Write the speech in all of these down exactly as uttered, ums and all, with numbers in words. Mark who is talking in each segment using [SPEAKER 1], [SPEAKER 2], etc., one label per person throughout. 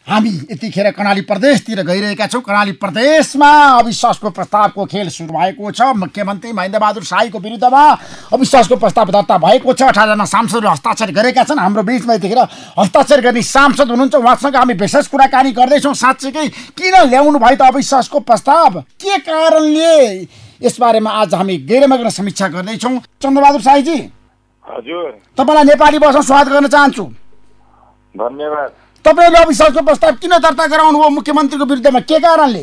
[SPEAKER 1] हामी यतिखेर कर्णाली प्रदेशतिर गइरहेका छौँ। कर्णाली प्रदेशमा अविश्वासको प्रस्तावको खेल सुरु भएको छ। मुख्यमन्त्री महेन्द्र बहादुर शाहीको विरुद्धमा अविश्वासको प्रस्ताव दर्ता भएको छ। अठारजना सांसदहरूले हस्ताक्षर गरेका छन्। हाम्रो बिचमा यतिखेर हस्ताक्षर गर्ने सांसद हुनुहुन्छ, उहाँसँग हामी विशेष कुराकानी गर्दैछौँ। साँच्चैकै किन ल्याउनु भयो त अविश्वासको प्रस्ताव, के कारणले, यसबारेमा आज हामी गहिरोमा समीक्षा गर्दैछौँ। चन्द्रबहादुर शाहीजी,
[SPEAKER 2] हजुर,
[SPEAKER 1] तपाईँलाई नेपाली भाषामा स्वागत गर्न चाहन्छु।
[SPEAKER 2] धन्यवाद।
[SPEAKER 1] तपाईँले अविश्वासको प्रस्ताव किन दर्ता गराउनु भयो मुख्यमन्त्रीको विरुद्धमा, के कारणले?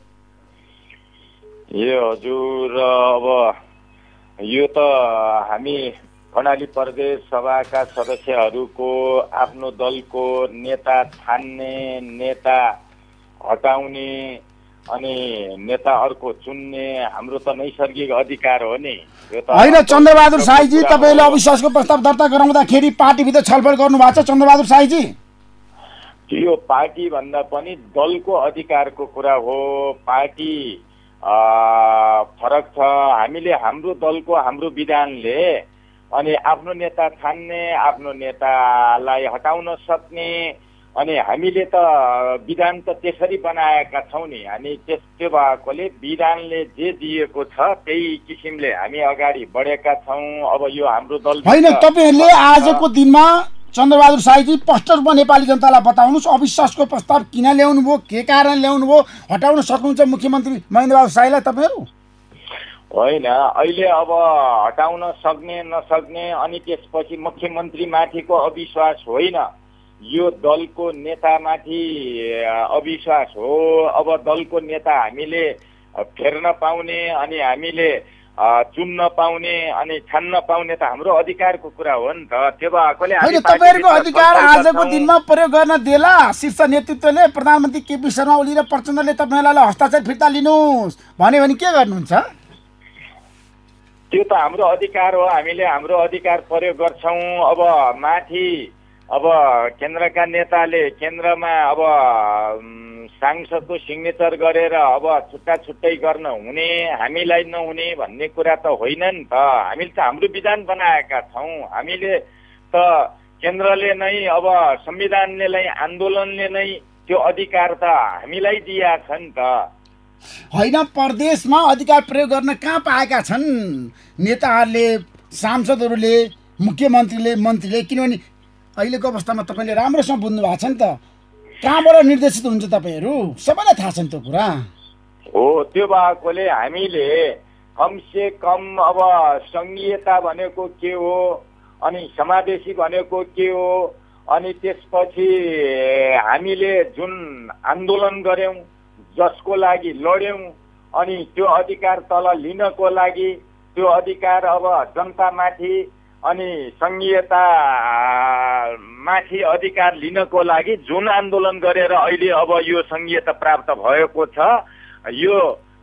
[SPEAKER 2] ए हजुर, अब यो त हामी कर्णाली प्रदेश सभाका सदस्यहरूको आफ्नो दलको नेता छान्ने, नेता हटाउने अनि नेता अर्को चुन्ने हाम्रो त नैसर्गिक अधिकार हो नि। यो त
[SPEAKER 1] होइन चन्द्रबहादुर शाहीजी, तपाईँले अविश्वासको प्रस्ताव दर्ता गराउँदाखेरि पार्टीभित्र छलफल गर्नु भएको छ चन्द्रबहादुर शाहीजी?
[SPEAKER 2] यो पार्टी भन्दा पनि दलको अधिकारको कुरा हो। पार्टी फरक छ। हामीले हाम्रो दलको हाम्रो विधानले अनि आफ्नो नेता छान्ने, आफ्नो नेतालाई हटाउन सक्ने, अनि हामीले त विधान त त्यसरी बनाएका छौँ नि। अनि त्यस त्यो भएकोले विधानले जे दिएको छ त्यही किसिमले हामी अगाडि बढेका छौँ। अब यो हाम्रो दल
[SPEAKER 1] होइन, तपाईँहरूले आजको दिनमा चन्द्रबहादुर शाहीजी स्पष्टमा नेपाली जनतालाई बताउनुहोस्, अविश्वासको प्रस्ताव किन ल्याउनु भयो, के कारण ल्याउनु भयो, हटाउन सक्नुहुन्छ मुख्यमन्त्री महेन्द्र बहादुर शाहीलाई तपाईँहरू?
[SPEAKER 2] होइन, अहिले अब हटाउन सक्ने नसक्ने अनि त्यसपछि मुख्यमन्त्री माथिको अविश्वास होइन, यो दलको नेतामाथि अविश्वास हो। अब दलको नेता हामीले फेर्न पाउने अनि हामीले चुन्न पाउने अनि छान्न पाउने त हाम्रो अधिकारको कुरा हो नि त। त्यो भएकोले
[SPEAKER 1] तपाईँहरूको अधिकार आजको दिनमा प्रयोग गर्न देला शीर्ष नेतृत्वले, प्रधानमन्त्री केपी शर्मा ओली र प्रचण्डले तपाईँलाई हस्ताक्षर फिर्ता लिनुहोस् भन्यो भने के गर्नुहुन्छ?
[SPEAKER 2] त्यो त हाम्रो अधिकार हो, हामीले हाम्रो अधिकार प्रयोग गर्छौँ। अब माथि अब केन्द्रका नेताले केन्द्रमा अब सांसदको सिग्नेचर गरेर अब छुट्टा छुट्टै गर्न हुने, हामीलाई नहुने भन्ने कुरा त होइन नि त। हामीले त हाम्रो विधान बनाएका छौँ। हामीले त केन्द्रले नै अब संविधानले नै आन्दोलनले नै त्यो अधिकार त हामीलाई दिया छ नि त।
[SPEAKER 1] होइन, प्रदेशमा अधिकार प्रयोग गर्न कहाँ पाएका छन् नेताहरूले, सांसदहरूले, मुख्यमन्त्रीले, मन्त्रीले? किनभने अहिलेको अवस्थामा तपाईँले राम्रोसँग बुझ्नु भएको छ नि त, कहाँबाट निर्देशित हुन्छ तपाईँहरू, सबैलाई थाहा छ नि त्यो कुरा
[SPEAKER 2] हो। त्यो भएकोले हामीले कमसे कम अब सङ्घीयता भनेको के हो अनि समावेशी भनेको के हो, अनि त्यसपछि हामीले जुन आन्दोलन गऱ्यौँ, जसको लागि लड्यौँ, अनि त्यो अधिकार तल लिनको लागि, त्यो अधिकार अब जनतामाथि अनि सङ्घीयता माथि अधिकार लिनको लागि जुन आन्दोलन गरेर अहिले अब यो सङ्घीयता प्राप्त भएको छ, यो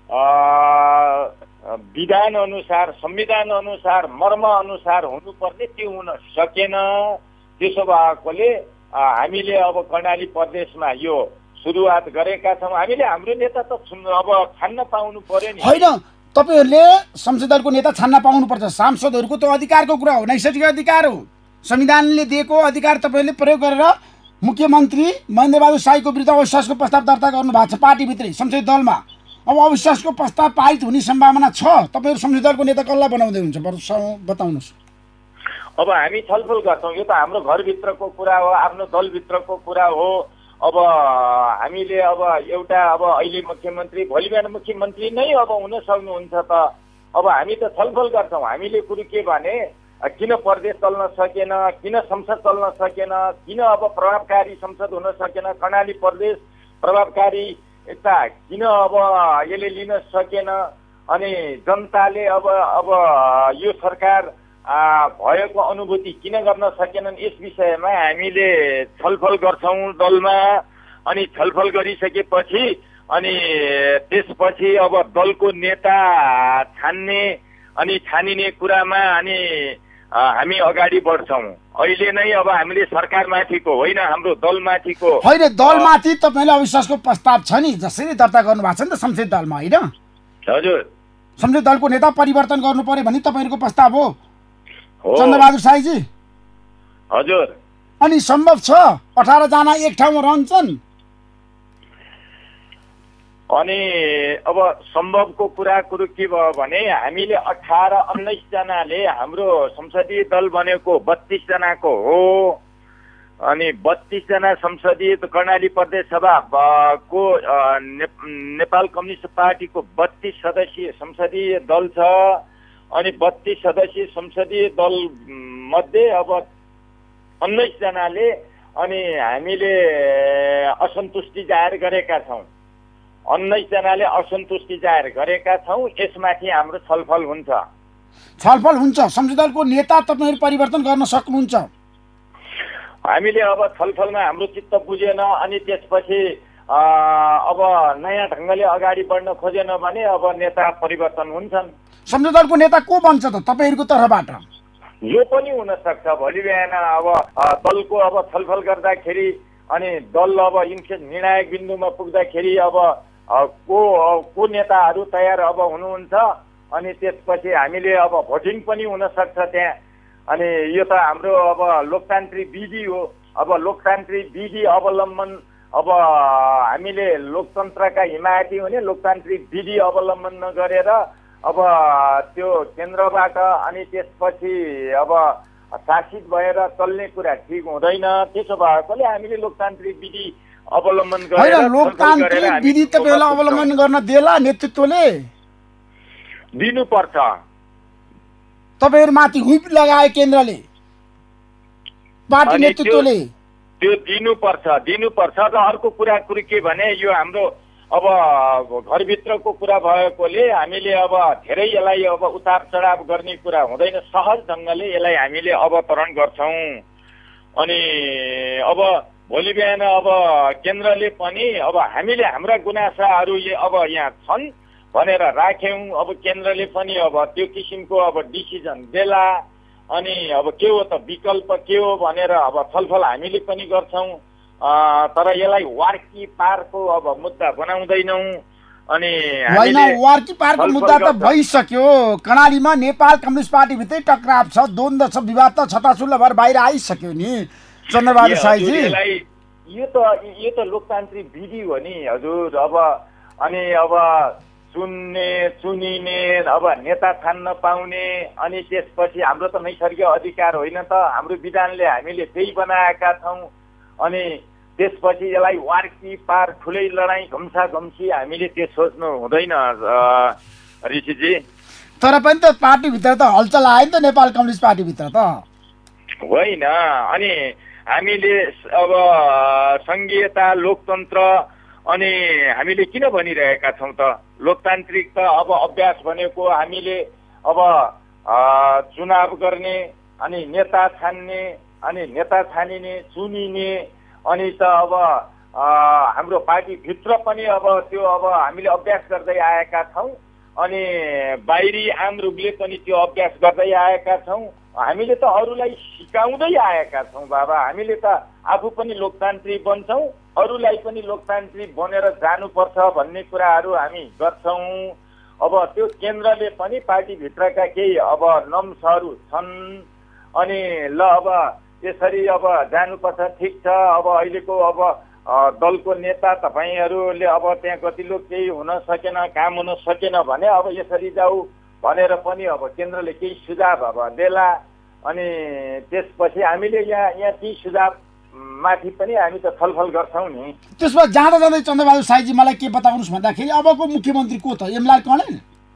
[SPEAKER 2] विधान अनुसार, संविधान अनुसार, मर्म अनुसार हुनुपर्ने त्यो हुन सकेन। त्यसो भएकोले हामीले अब कर्णाली प्रदेशमा यो सुरुवात गरेका छौँ। हामीले हाम्रो नेता त अब छान्न पाउनु पर्यो नि।
[SPEAKER 1] होइन, तपाईँहरूले संसदीय दलको नेता छान्न पाउनुपर्छ। सांसदहरूको त्यो अधिकारको कुरा हो, नैसर्गिक अधिकार हो। संविधानले दिएको अधिकार तपाईँहरूले प्रयोग गरेर मुख्यमन्त्री महेन्द्र बहादुर शाहीको विरुद्ध अविश्वासको प्रस्ताव दर्ता गर्नु भएको छ पार्टीभित्रै संसदीय दलमा। अब अविश्वासको प्रस्ताव पारित हुने सम्भावना छ। तपाईँहरू संसदीय दलको नेता कसलाई बनाउँदै हुन्छ बताउनुहोस्?
[SPEAKER 2] अब हामी छलफल गर्छौँ। यो त हाम्रो घरभित्रको कुरा हो, आफ्नो दलभित्रको कुरा हो। अब हामीले अब एउटा अब अहिले मुख्यमन्त्री, भोलि बिहान मुख्यमन्त्री नै अब हुन सक्नुहुन्छ त। अब हामी त छलफल गर्छौँ। हामीले कुरो के भने किन प्रदेश चल्न सकेन, किन संसद चल्न सकेन, किन अब प्रभावकारी संसद हुन सकेन, कर्णाली प्रदेश प्रभावकारी यता किन अब यसले लिन सकेन, अनि जनताले अब अब यो सरकार भएको अनुभूति किन गर्न सकेनन्, यस विषयमा हामीले छलफल गर्छौँ दलमा। अनि छलफल गरिसकेपछि अनि त्यसपछि अब दलको नेता छान्ने अनि छानिने कुरामा अनि हामी अगाडि बढ्छौँ। अहिले नै अब हामीले सरकारमाथिको होइन, हाम्रो दलमाथिको
[SPEAKER 1] होइन, दलमाथि तपाईँले अविश्वासको प्रस्ताव छ नि, जसरी दर्ता गर्नु भएको छ नि त संसदीय दलमा, होइन? हजुर, संसदीय दलको नेता परिवर्तन गर्नु पर्यो भने तपाईँहरूको प्रस्ताव हो चन्द्रबहादुर शाहीजी?
[SPEAKER 2] हजुर।
[SPEAKER 1] अनि सम्भव छ अठार जना एक ठाउँमा रहन्छन्,
[SPEAKER 2] अनि अब सम्भवको कुरा कुरो के भयो भने हामीले अठार उन्नाइस जनाले हाम्रो संसदीय दल बनेको बत्तीस जनाको हो। अनि बत्तीस जना संसदीय कर्णाली प्रदेश सभा को ने, नेपाल कम्युनिस्ट पार्टीको बत्तीस सदस्यीय संसदीय दल छ। अनि बत्तीस सदस्यीय संसदीय दल मध्ये अब उन्नाइस जनाले अनि हामीले असन्तुष्टि जाहेर गरेका छौँ। उन्नाइस जनाले असन्तुष्टि जाहेर गरेका छौँ। यसमाथि हाम्रो छलफल हुन्छ।
[SPEAKER 1] छलफल हुन्छ। संसदीय दलको नेता तपाईहरु परिवर्तन गर्न सक्नुहुन्छ?
[SPEAKER 2] हामीले अब छलफलमा हाम्रो चित्त बुझेन अनि त्यसपछि अब नयाँ ढङ्गले अगाडि बढ्न खोजेन भने अब नेता परिवर्तन हुन्छन्।
[SPEAKER 1] संसदीय दलको नेता को बन्छ त तपाईहरुको तर्फबाट?
[SPEAKER 2] यो पनि हुन सक्छ। भोलि बिहान अब दलको अब छलफल गर्दाखेरि अनि दल अब निर्णायक बिन्दुमा पुग्दाखेरि अब को को नेताहरू तयार अब हुनुहुन्छ अनि त्यसपछि हामीले अब भोटिङ पनि हुन सक्छ त्यहाँ। अनि यो त हाम्रो अब लोकतान्त्रिक विधि हो। अब लोकतान्त्रिक विधि अवलम्बन अब हामीले लोकतन्त्रका हिमायती हुने लोकतान्त्रिक विधि अवलम्बन नगरेर अब त्यो केन्द्रबाट अनि त्यसपछि अब शासित भएर चल्ने कुरा ठिक हुँदैन। त्यसो भएकोले हामीले लोकतान्त्रिक विधि अवलम्बन गरेर
[SPEAKER 1] लोकतान्त्रिक विधि तपाईलाई अवलम्बन गर्न देला नेतृत्वले?
[SPEAKER 2] दिनुपर्छ।
[SPEAKER 1] तपाईहरु माथि हुइप लगाए केन्द्रले पार्टी नेतृत्वले
[SPEAKER 2] त्यो दिनुपर्छ दिनुपर्छ र अर्को कुरा कुरो के भने यो हाम्रो अब घरभित्रको कुरा भएकोले हामीले अब धेरै यसलाई अब उतार चढाव गर्ने कुरा हुँदैन। सहज ढङ्गले यसलाई हामीले अवतरण गर्छौँ। अनि अब भोलि बिहान अब केन्द्रले पनि अब हामीले हाम्रा गुनासाहरू अब यहाँ छन् भनेर राख्यौँ। अब केन्द्रले पनि अब त्यो किसिमको अब डिसिजन देला। अनि अब के हो त विकल्प के हो भनेर अब छलफल हामीले पनि गर्छौँ। तर यसलाई वार्की पारको अब मुद्दा बनाउँदैनौँ। अनि
[SPEAKER 1] होइन वार्की पारको मुद्दा त भइसक्यो। कर्णालीमा नेपाल कम्युनिस्ट पार्टी भित्रै टक्राव छ, द्वन्द्व छ, विवाद त छताछुल्ल भएर बाहिर आइसक्यो नि चन्द्रबहादुर साईजी।
[SPEAKER 2] यो त यो त लोकतान्त्रिक विधि हो नि हजुर। अब अनि अब चुन्ने चुनिने अब नेता छान्न पाउने अनि त्यसपछि हाम्रो त नैसर्गिक अधिकार होइन त। हाम्रो विधानले हामीले त्यही बनाएका छौँ। अनि त्यसपछि यसलाई वार्की पार ठुलै लडाइँ घम्सा घम्सी हामीले त्यो सोच्नु हुँदैन ऋषिजी।
[SPEAKER 1] तर पनि त पार्टीभित्र त हलचल आयो नि त नेपाल कम्युनिस्ट पार्टीभित्र त
[SPEAKER 2] होइन। अनि हामीले अब सङ्घीयता लोकतन्त्र अनि हामीले किन भनिरहेका छौँ त लोकतान्त्रिक त अब अभ्यास भनेको हामीले अब चुनाव गर्ने अनि नेता छान्ने अनि नेता छानिने चुनिने अनि त अब हाम्रो पार्टीभित्र पनि अब त्यो अब हामीले अभ्यास गर्दै आएका छौँ। अनि बाहिरी आम रूपले पनि त्यो अभ्यास गर्दै आएका छौँ। हामीले त अरूलाई सिकाउँदै आएका छौँ बाबा। हामीले त आफू पनि लोकतान्त्रिक बन्छौँ, अरूलाई पनि लोकतान्त्रिक बनेर जानुपर्छ भन्ने कुराहरू हामी गर्छौँ। अब त्यो केन्द्रले पनि पार्टीभित्रका केही अब नम्सहरू छन्। अनि ल अब यसरी अब जानुपर्छ ठिक छ। अब अहिलेको अब दलको नेता तपाईँहरूले अब त्यहाँ गतिलो केही हुन सकेन, काम हुन सकेन भने अब यसरी जाऊ भनेर पनि अब केन्द्रले केही सुझाव अब देला। अनि त्यसपछि हामीले यहाँ यहाँ ती सुझाव माथि पनि हामी त छलफल गर्छौँ नि।
[SPEAKER 1] त्यसमा जाँदा जाँदै चन्द्रबहादुर साईजी मलाई के बताउनुहोस् भन्दाखेरि अबको मुख्यमन्त्री को त एमलाल कणेल?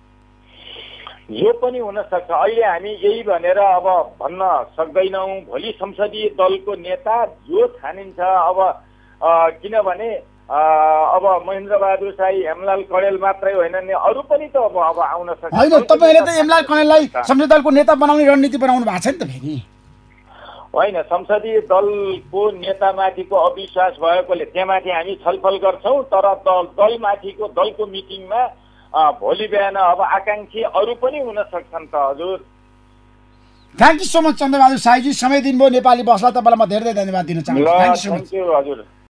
[SPEAKER 2] यो पनि हुन सक्छ। अहिले हामी यही भनेर अब भन्न सक्दैनौँ। भोलि संसदीय दलको नेता जो छानिन्छ अब किनभने अब महेन्द्र बहादुर साई हेमलाल कणेल मात्रै होइन नि अरू पनि त अब अब आउन सक्छ।
[SPEAKER 1] होइन तपाईँले त एमलाल कणेललाई संसदीय दलको नेता बनाउने रणनीति बनाउनु भएको छ नि त फेरि।
[SPEAKER 2] होइन संसदीय दलको नेतामाथिको अविश्वास भएकोले त्यहाँमाथि हामी छलफल गर्छौँ। तर दल दलमाथिको दलको मिटिङमा भोलि बिहान अब आकाङ्क्षी अरू पनि हुन सक्छन् त हजुर।
[SPEAKER 1] Thank you so much Chandrabahadur Saiji, समय दिनुभयो नेपाली बसलाई। तपाईँलाई म धेरै धेरै धन्यवाद दिन चाहन्छु। थ्याङ्क यू सो मच
[SPEAKER 2] हजुर।